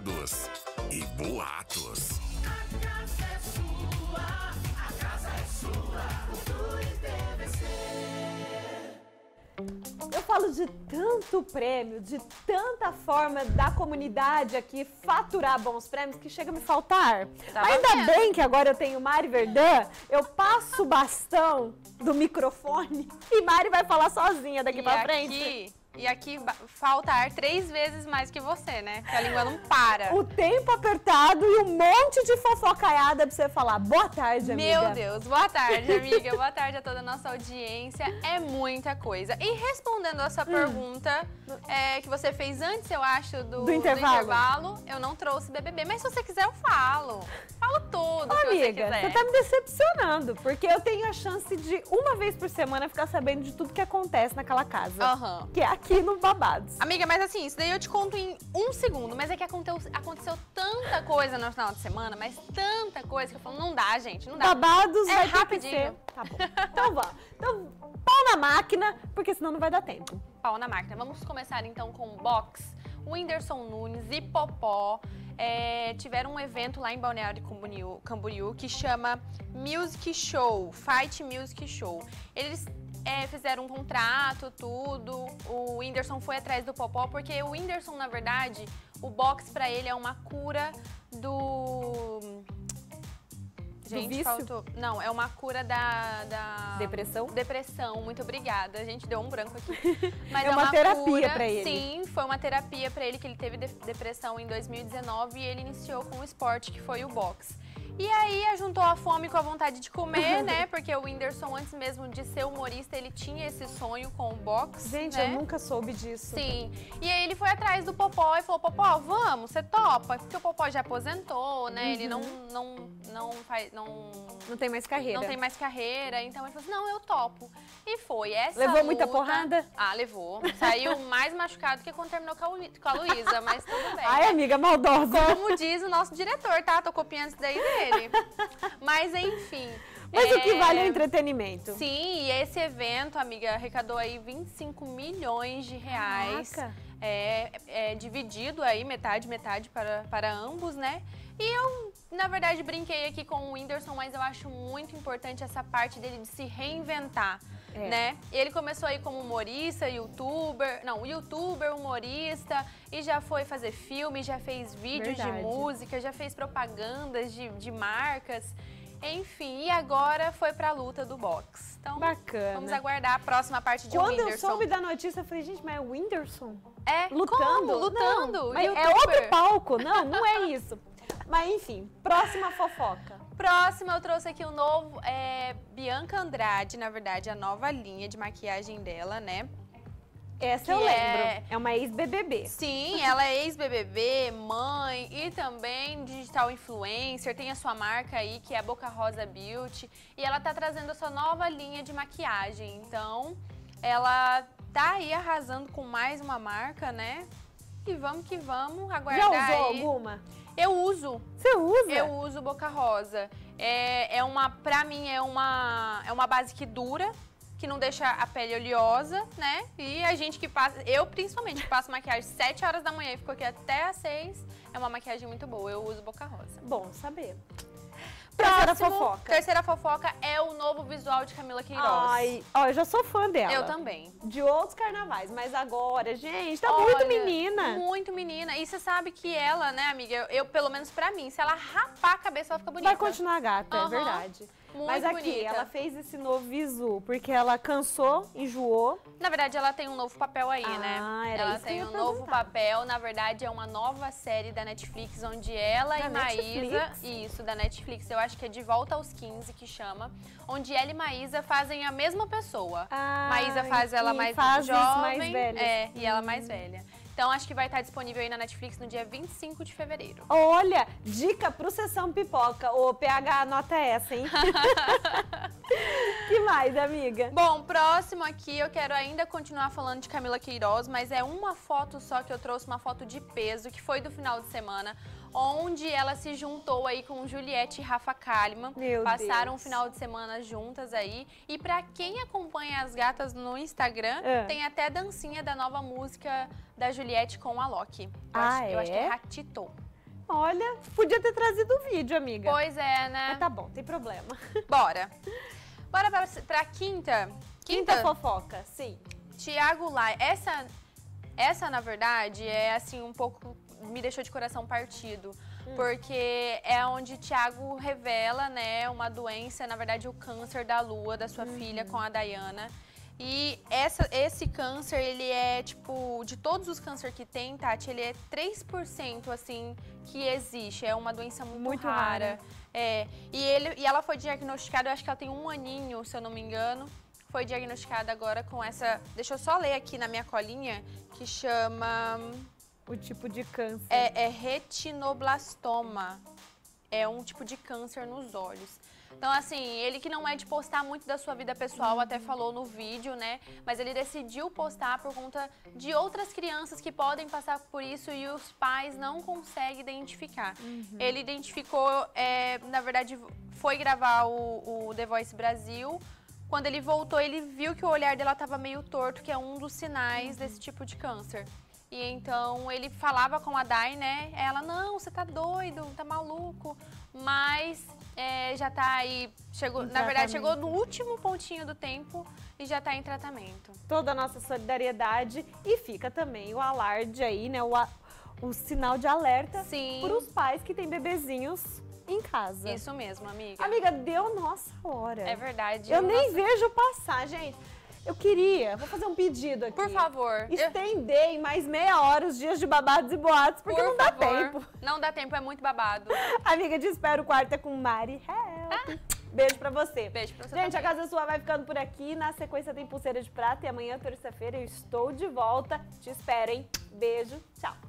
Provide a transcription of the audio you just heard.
babados e boatos. A casa é sua, a casa é sua, Cultura e TVC. Eu falo de tanto prêmio, de tanta forma da comunidade aqui faturar bons prêmios que chega a me faltar. Mas ainda bem que agora eu tenho Mari Verdun, eu passo o bastão do microfone e Mari vai falar sozinha daqui pra frente. E aqui falta ar 3 vezes mais que você, né? Porque a língua não para. O tempo apertado e um monte de fofocaiada pra você falar. Boa tarde, amiga. Meu Deus, boa tarde, amiga. Boa tarde a toda a nossa audiência. É muita coisa. E respondendo a sua pergunta que você fez antes, eu acho, do intervalo, eu não trouxe BBB. Mas se você quiser, eu falo. Falo tudo que você quiser. Você tá me decepcionando, porque eu tenho a chance de, uma vez por semana, ficar sabendo de tudo que acontece naquela casa. Que é aqui no Babados. Amiga, mas assim, isso daí eu te conto em 1 segundo. Mas é que aconteceu tanta coisa no final de semana, mas tanta coisa que eu falo, não dá, gente, não dá. Babados vai rapidinho. ter que ser. Tá bom. Então vamos. Então, pau na máquina, porque senão não vai dar tempo. Pau na máquina. Vamos começar então com o box. O Whindersson Nunes e Popó tiveram um evento lá em Balneário Camboriú que chama Music Show, Fight Music Show. Eles fizeram um contrato, tudo. O Whindersson foi atrás do Popó, porque o Whindersson, na verdade, o boxe pra ele é uma cura do... Gente, vício? faltou... Não, é uma cura da... Depressão? Depressão, muito obrigada. A gente deu um branco aqui. Mas é uma terapia cura, pra ele. Sim, foi uma terapia pra ele, que ele teve depressão em 2019 e ele iniciou com o esporte, que foi o boxe. E aí, juntou a fome com a vontade de comer, né? Porque o Whindersson, antes mesmo de ser humorista, ele tinha esse sonho com o boxe. Gente, né? eu nunca soube disso. Sim. E aí ele foi atrás do Popó e falou, Popó, vamos, você topa? Porque o Popó já aposentou, né? Ele não tem mais carreira. Não tem mais carreira. Então ele falou assim, não, eu topo. E foi. Levou muita porrada? Ah, levou. Saiu mais machucado que quando terminou com a Luísa, mas tudo bem. Ai, amiga, maldosa. Como diz o nosso diretor, tá? Tô copiando isso daí dele. Mas enfim. Mas o que vale é o entretenimento. Sim, e esse evento, amiga, arrecadou aí 25 milhões de reais. Caraca. Dividido aí, metade para ambos, né? E eu, na verdade, brinquei aqui com o Whindersson, mas eu acho muito importante essa parte dele de se reinventar, né? Ele começou aí como humorista, youtuber, humorista, e já foi fazer filme, já fez vídeos de música, já fez propagandas de marcas. Enfim, e agora foi pra luta do boxe. Então, bacana. Vamos aguardar a próxima parte de Whindersson. Quando eu soube da notícia, eu falei, gente, mas é o Whindersson? Lutando? Como? Lutando. Não, mas é outro palco. Não é isso. Mas enfim, próxima fofoca. Próxima, eu trouxe aqui o novo, Bianca Andrade, na verdade, a nova linha de maquiagem dela, né? Essa eu lembro. É uma ex-BBB. Sim, ela é ex-BBB, mãe e também digital influencer. Tem a sua marca aí, que é a Boca Rosa Beauty. E ela tá trazendo a sua nova linha de maquiagem. Então, ela tá aí arrasando com mais uma marca, né? E vamos que vamos aguardar. Já usou aí. alguma? Eu uso. Você usa? Eu uso Boca Rosa. Pra mim, é uma base que dura, que não deixa a pele oleosa, né? E a gente que passa, eu principalmente, que passo maquiagem 7 horas da manhã e fico aqui até às 6, é uma maquiagem muito boa. Eu uso Boca Rosa. Bom saber. Terceira fofoca é o novo visual de Camila Queiroz. Ai, ó, eu já sou fã dela. Eu também. De outros carnavais, mas agora, gente, tá muito menina. Muito menina. E você sabe que ela, né, amiga, pelo menos pra mim, se ela rapar a cabeça, ela fica bonita. Vai continuar gata, é verdade. Muito mas aqui, bonita. ela fez esse novo visu, porque ela cansou, enjoou. Na verdade, ela tem um novo papel aí, né? Ela tem um novo papel. Na verdade, é uma nova série da Netflix, onde ela e Maísa... Isso, da Netflix. Eu acho que é De Volta aos 15, que chama. Onde ela e Maísa fazem a mesma pessoa. Maísa faz ela mais jovem. Mais velha. E ela mais velha. Então, acho que vai estar disponível aí na Netflix no dia 25 de fevereiro. Olha, dica pro Sessão Pipoca. O PH anota essa, hein? Que mais, amiga? Bom, próximo aqui, eu quero ainda continuar falando de Camila Queiroz, mas é uma foto só que eu trouxe, uma foto de peso, que foi do final de semana, onde ela se juntou aí com Juliette e Rafa Kalimann. Passaram um final de semana juntas aí. E pra quem acompanha as gatas no Instagram, tem até dancinha da nova música da Juliette com a Loki. Eu acho que é Ratito. Olha, podia ter trazido o vídeo, amiga. Pois é, né? Mas tá bom, tem problema. Bora. Bora pra quinta. Quinta fofoca, sim. Thiago Lai. Essa, na verdade, é assim, um pouco... me deixou de coração partido. Porque é onde Thiago revela, né, uma doença, na verdade, o câncer da lua da sua filha com a Dayana. E esse câncer, ele é, tipo, de todos os cânceres que tem, Tati, ele é 3%, assim, que existe. É uma doença muito rara. É, e ela foi diagnosticada, eu acho que ela tem 1 aninho, se eu não me engano. Foi diagnosticada agora com essa... Deixa eu só ler aqui na minha colinha, que chama... O tipo de câncer. É retinoblastoma. É um tipo de câncer nos olhos. Então, assim, ele que não é de postar muito da sua vida pessoal, até falou no vídeo, né? Mas ele decidiu postar por conta de outras crianças que podem passar por isso e os pais não conseguem identificar. Ele identificou, na verdade, foi gravar o The Voice Brasil. Quando ele voltou, ele viu que o olhar dela estava meio torto, que é um dos sinais desse tipo de câncer. E então ele falava com a Day, né? Ela, não, você tá doido, tá maluco. Mas já tá aí, na verdade chegou no último pontinho do tempo e já tá em tratamento. Toda a nossa solidariedade e fica também o alarde aí, né? O sinal de alerta para os pais que têm bebezinhos em casa. Isso mesmo, amiga. Amiga, deu nossa hora. É verdade. Eu nem vejo passar, gente. Eu vou fazer um pedido aqui. Por favor. Estender em mais meia hora os dias de babados e boatos, porque não dá tempo. Não dá tempo, é muito babado. Amiga, te espero quarta com Mari Help. Beijo pra você. Beijo pra você Gente, também. a Casa Sua vai ficando por aqui. Na sequência tem Pulseira de Prata e amanhã, terça-feira, eu estou de volta. Te espero, hein? Beijo, tchau.